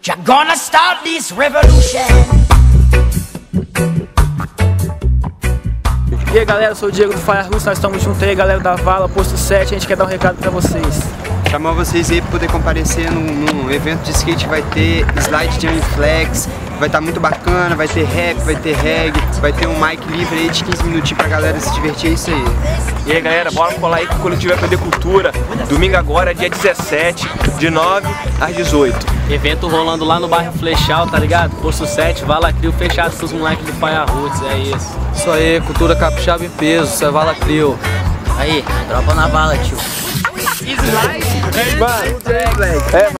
You're gonna start this revolution. E aí galera, eu sou o Diego do Fire Roots, nós estamos juntos aí, galera da Vala, Posto 7, a gente quer dar um recado pra vocês. Chamar vocês aí para poder comparecer num evento de skate, vai ter slide jumping flex, vai estar muito bacana, vai ter rap, vai ter reggae, vai ter um mic livre aí de 15 minutinhos pra galera se divertir, é isso aí. E aí galera, bora colar aí com o Coletivo Aprender Cultura, domingo agora, dia 17, de 9 às 18. Evento rolando lá no bairro Flechal, tá ligado? Posto 7, Vala Crio, fechado com os moleques do Fire Roots, é isso. Isso aí, cultura capixaba em peso, isso é Vala Crio. Aí, dropa na bala, tio. Mano,